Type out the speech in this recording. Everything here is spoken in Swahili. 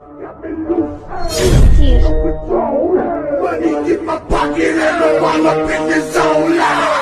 Money in my pocket and no one up in the zone.